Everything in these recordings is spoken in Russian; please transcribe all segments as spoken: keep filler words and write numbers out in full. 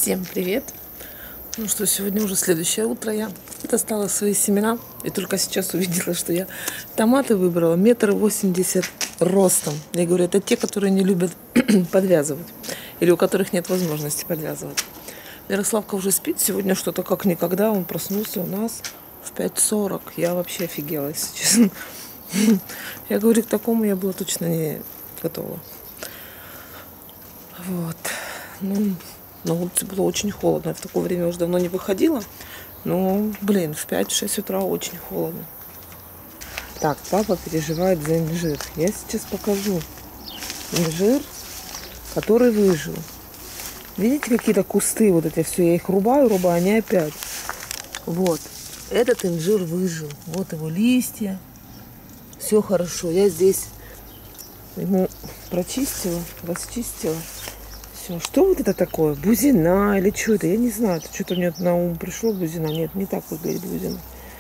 Всем привет! Ну что, сегодня уже следующее утро. Я достала свои семена и только сейчас увидела, что я томаты выбрала метр восемьдесят ростом. Я говорю, это те, которые не любят подвязывать или у которых нет возможности подвязывать. Ярославка уже спит. Сегодня что-то как никогда. Он проснулся у нас в пять сорок. Я вообще офигела, если честно. Я говорю, к такому я была точно не готова. Вот. Ну, на улице было очень холодно. Я в такое время уже давно не выходила. Но, блин, в пять-шесть утра очень холодно. Так, папа переживает за инжир. Я сейчас покажу инжир, который выжил. Видите, какие-то кусты вот эти все. Я их рубаю, рубаю, они опять. Вот. Этот инжир выжил. Вот его листья. Все хорошо. Я здесь ему прочистила, расчистила. Все. Что вот это такое? Бузина или что это? Я не знаю. Это что-то мне на ум пришло, бузина. Нет, не так выглядит бузина.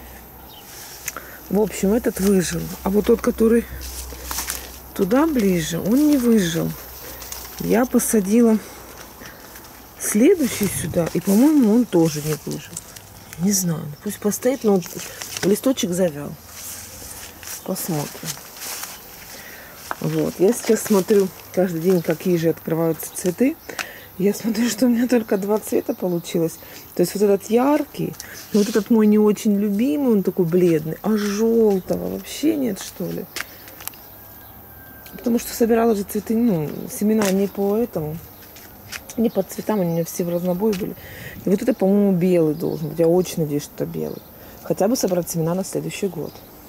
В общем, этот выжил. А вот тот, который туда ближе, он не выжил. Я посадила следующий сюда. И, по-моему, он тоже не выжил. Не знаю. Пусть постоит, но листочек завял. Посмотрим. Вот. Я сейчас смотрю каждый день, какие же открываются цветы. Я смотрю, что у меня только два цвета получилось. То есть вот этот яркий, вот этот мой не очень любимый, он такой бледный. А желтого вообще нет, что ли? Потому что собирала же цветы, ну, семена не по этому, не по цветам, они у меня все в разнобой были. И вот это, по-моему, белый должен быть. Я очень надеюсь, что это белый. Хотя бы собрать семена на следующий год.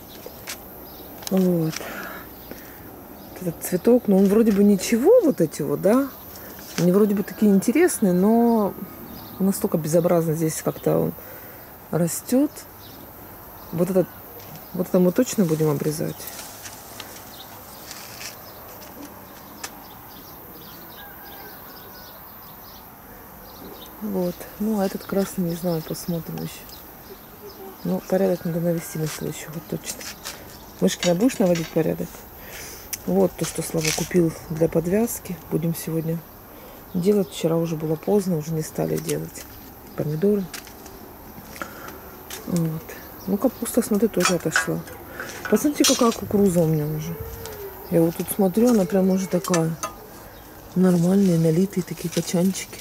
Вот. Этот цветок, ну он вроде бы ничего, вот эти вот, да? Они вроде бы такие интересные, но настолько безобразно здесь как-то он растет. Вот этот, вот это мы точно будем обрезать. Вот. Ну, а этот красный, не знаю, посмотрим еще. Ну, порядок надо навести на следующий год точно. Мышкина, будешь наводить порядок? Вот то, что Слава купил для подвязки. Будем сегодня делать. Вчера уже было поздно, уже не стали делать. Помидоры. Вот. Ну, капуста, смотри, тоже отошла. Посмотрите, какая кукуруза у меня уже. Я вот тут смотрю, она прям уже такая нормальная, налитые такие качанчики.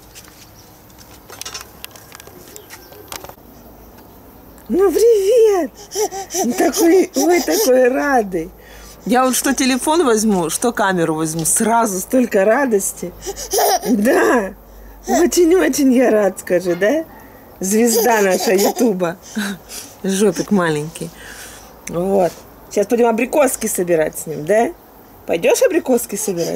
Ну, привет! Такой, ой, такой радый. Я вот что телефон возьму, что камеру возьму, сразу столько радости. Да, очень-очень я рад, скажи, да? Звезда наша ютуба. Жопик маленький. Вот. Сейчас пойдем абрикоски собирать с ним, да? Пойдешь абрикоски собирать?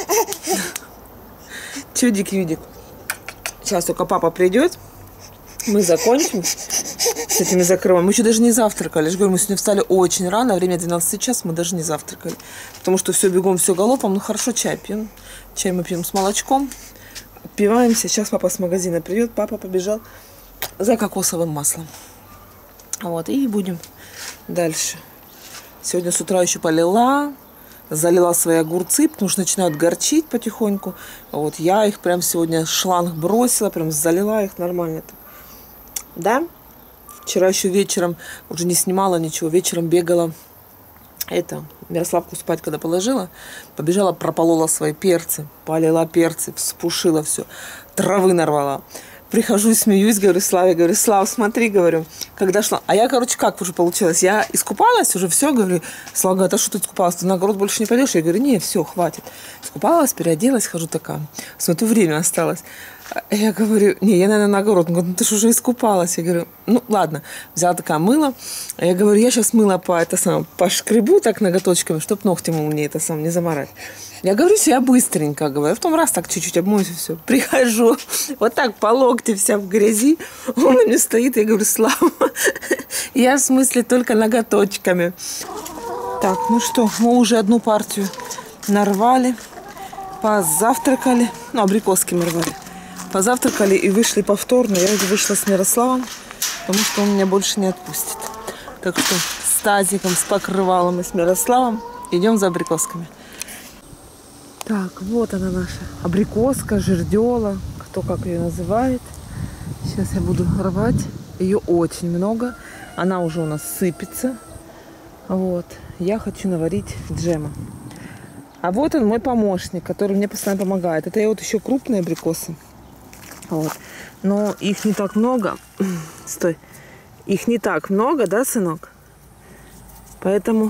Чудик-юдик. Сейчас только папа придет. Мы закончим с этими закрываем. Мы еще даже не завтракали. Я же говорю, мы сегодня встали очень рано. Время двенадцать час, мы даже не завтракали. Потому что все бегом, все галопом. Ну хорошо, чай пьем. Чай мы пьем с молочком. Отпиваемся. Сейчас папа с магазина придет. Папа побежал за кокосовым маслом. Вот. И будем дальше. Сегодня с утра еще полила. Залила свои огурцы, потому что начинают горчить потихоньку. Вот. Я их прям сегодня шланг бросила. Прям залила их нормально. Да? Вчера еще вечером, уже не снимала ничего, вечером бегала, это, Ярославку спать, когда положила, побежала, прополола свои перцы, полила перцы, вспушила все, травы нарвала. Прихожу, смеюсь, говорю, Славе, говорю, Слав, смотри, говорю, когда шла. А я, короче, как уже получилось? Я искупалась уже, все, говорю, Слава говорит, а что ты искупалась? Ты на огород больше не пойдешь? Я говорю, не, все, хватит. Искупалась, переоделась, хожу такая. Смотрю, время осталось. Я говорю, не, я, наверное, на огород. Он говорит, ну ты же уже искупалась. Я говорю, ну ладно. Взяла такая мыло. Я говорю, я сейчас мыло по, это самое, пошкребу так ноготочками, чтобы ногтем мне это сам не замарать. Я говорю, все, я быстренько говорю. А в том раз так чуть-чуть обмоюсь и все. Прихожу, вот так по локте вся в грязи. Он на мне стоит, я говорю, Слава, я в смысле только ноготочками. Так, ну что, мы уже одну партию нарвали, позавтракали. Ну, абрикоски мы рвали. Позавтракали и вышли повторно. Я уже вышла с Мирославом, потому что он меня больше не отпустит. Так что с тазиком, с покрывалом и с Мирославом идем за абрикосками. Так, вот она наша абрикоска, жердела, кто как ее называет. Сейчас я буду рвать. Ее очень много. Она уже у нас сыпется. Вот. Я хочу наварить джема. А вот он, мой помощник, который мне постоянно помогает. Это я вот еще крупные абрикосы. Вот. Но их не так много. Стой. Их не так много, да, сынок? Поэтому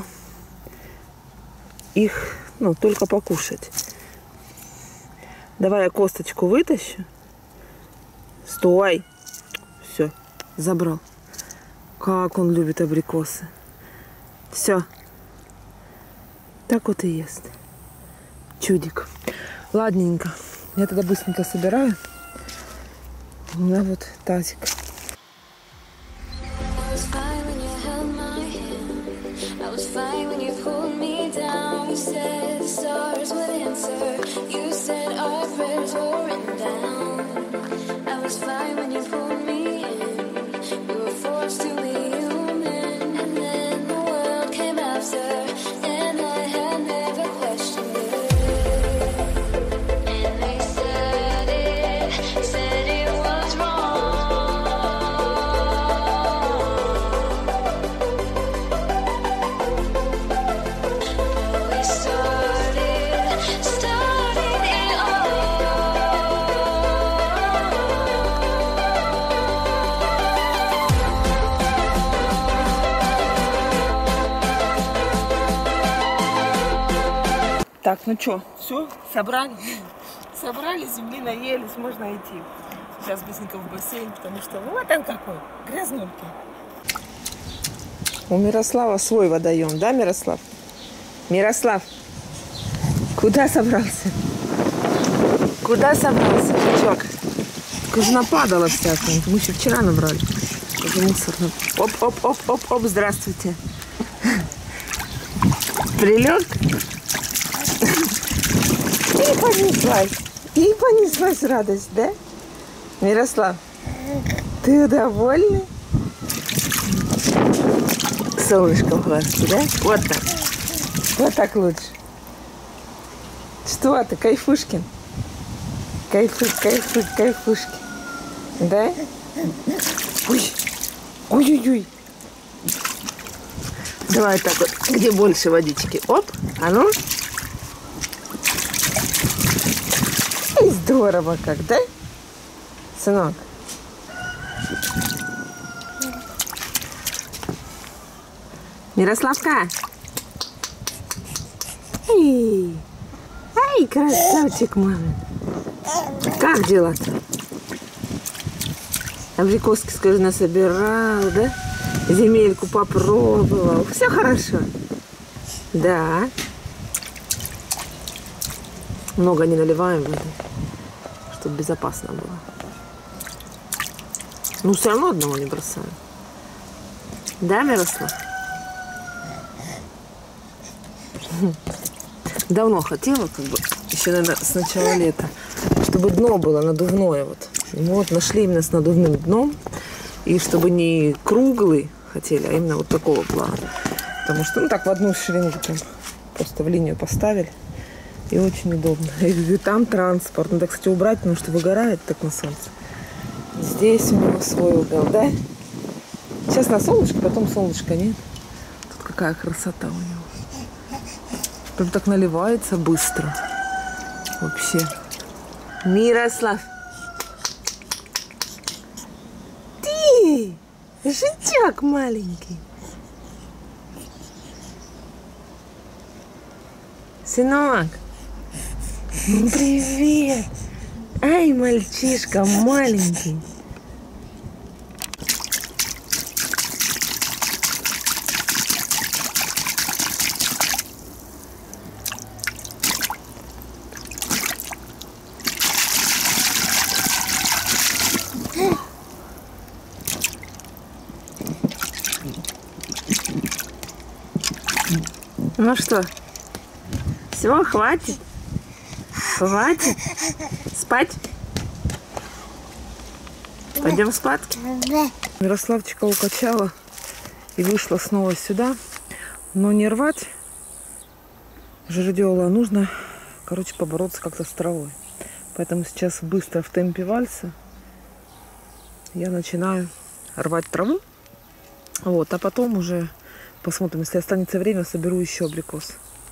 их, ну, только покушать. Давай я косточку вытащу. Стой. Все, забрал. Как он любит абрикосы. Все. Так вот и ест. Чудик. Ладненько. Я тогда быстренько собираю. У меня вот тазик. Так, ну что, все, собрали? Собрали, земли наелись, можно идти. Сейчас быстренько в бассейн, потому что вот он какой, грязнульки. У Мирослава свой водоем, да, Мирослав? Мирослав, куда собрался? Куда собрался, чувак? Уже нападало всякое. Мы еще вчера набрали. Уже мусор. Оп-оп-оп-оп-оп, здравствуйте. Прилег? И понеслась. И понеслась радость, да? Мирослав, ты довольный? Солнышко в глазке, да? Вот так. Вот так лучше. Что ты, кайфушкин? Кайфуй, кайфуй, кайфушки. Да? Ой, ой-ой-ой. Давай так вот, где больше водички. Оп, а ну. И здорово как, да? Сынок. Мирославка. Эй, ай, красавчик мамин. Как дела-то? Абрикоски, скажи, насобирал, да? Земельку попробовал. Все хорошо. Да. Много не наливаем воды, чтобы безопасно было. Ну, все равно одного не бросаем. Да, Мирослав? Давно хотела, как бы, еще, наверное, с начала лета, чтобы дно было надувное. Вот. И мы вот нашли именно с надувным дном. И чтобы не круглый хотели, а именно вот такого плана. Потому что, ну, так в одну шеренгу там просто в линию поставили. И очень удобно. И там транспорт. Надо, кстати, убрать, потому что выгорает так на солнце. Здесь у него свой угол, да? Сейчас на солнышко, потом солнышка нет. Тут какая красота у него. Прям так наливается быстро. Вообще. Мирослав. Ты! Житяк маленький. Сынок. Привет. Ай, мальчишка маленький. Ну что, все, хватит? Хватит? Спать? Пойдем спать? Мирославчика укачала и вышла снова сюда. Но не рвать жердела, а нужно, короче, побороться как-то с травой. Поэтому сейчас быстро в темпе вальса я начинаю рвать траву. Вот, а потом уже посмотрим, если останется время, соберу еще абрикос.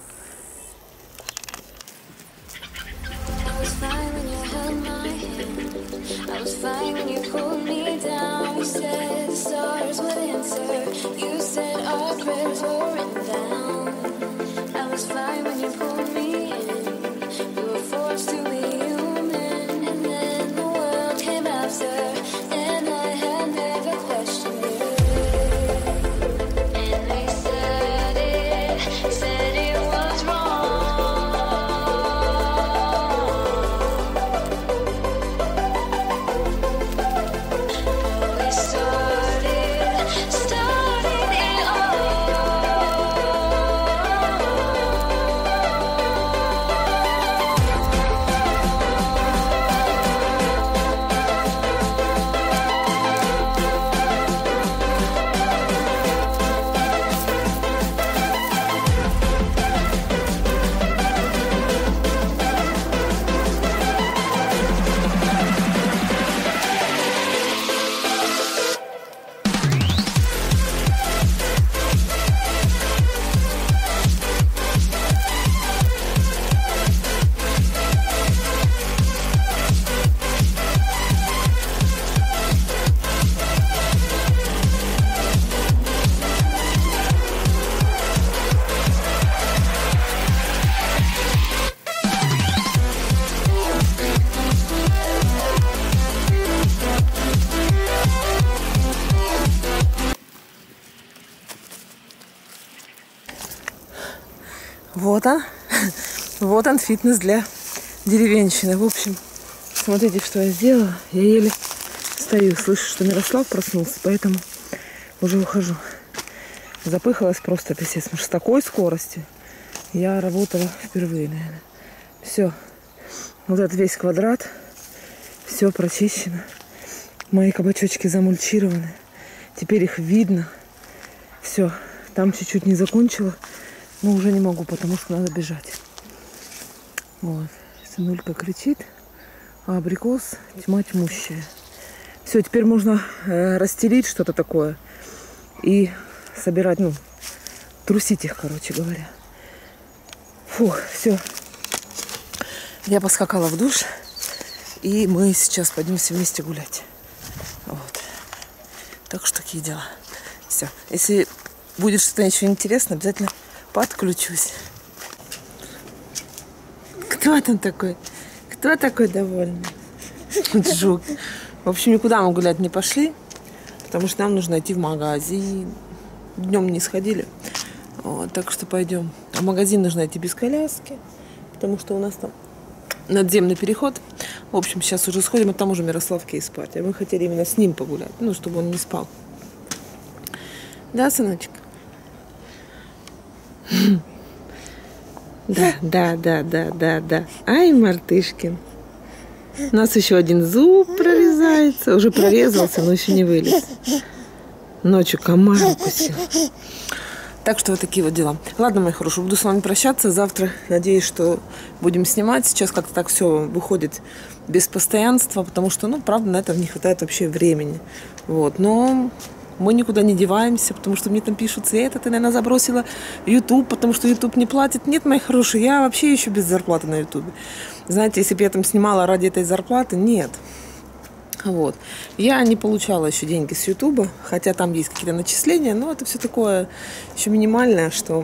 Вот он, вот он фитнес для деревенщины. В общем, смотрите, что я сделала. Я еле стою, слышу, что Мирослав проснулся, поэтому уже ухожу. Запыхалась просто, писец, потому что с такой скоростью я работала впервые, наверное. Все, вот этот весь квадрат, все прочищено. Мои кабачочки замульчированы. Теперь их видно. Все, там чуть-чуть не закончила. Но уже не могу, потому что надо бежать. Вот. Сынулька кричит, а абрикос тьма тьмущая. Все, теперь можно э, расстелить что-то такое и собирать, ну, трусить их, короче говоря. Фух, все. Я поскакала в душ, и мы сейчас пойдем все вместе гулять. Вот. Так что такие дела. Все. Если будет что-то еще интересное, обязательно подключусь. Кто там такой? Кто такой довольный? Жук. В общем, никуда мы гулять не пошли, потому что нам нужно идти в магазин. Днем не сходили. Вот, так что пойдем. А в магазин нужно идти без коляски, потому что у нас там надземный переход. В общем, сейчас уже сходим, а там уже Мирослав кейс спать. А мы хотели именно с ним погулять, ну, чтобы он не спал. Да, сыночек? Да, да, да, да, да, да. Ай, мартышкин. У нас еще один зуб прорезается. Уже прорезался, но еще не вылез. Ночью комар укусил. Так что вот такие вот дела. Ладно, мои хорошие, буду с вами прощаться. Завтра, надеюсь, что будем снимать. Сейчас как-то так все выходит без постоянства, потому что, ну, правда, на это не хватает вообще времени. Вот, но мы никуда не деваемся, потому что мне там пишут: Света, ты, наверное, забросила YouTube, потому что YouTube не платит. Нет, мои хорошие, я вообще еще без зарплаты на YouTube. Знаете, если бы я там снимала ради этой зарплаты, нет. Вот. Я не получала еще деньги с YouTube, хотя там есть какие-то начисления, но это все такое еще минимальное, что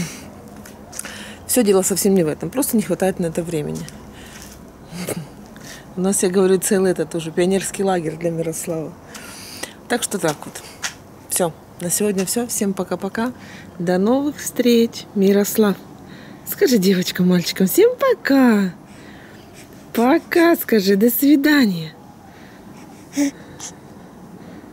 все дело совсем не в этом. Просто не хватает на это времени. У нас, я говорю, целый это тоже пионерский лагерь для Мирослава. Так что так вот. Все. На сегодня все. Всем пока-пока. До новых встреч. Мирослав, скажи девочкам, мальчикам, всем пока. Пока, скажи, до свидания.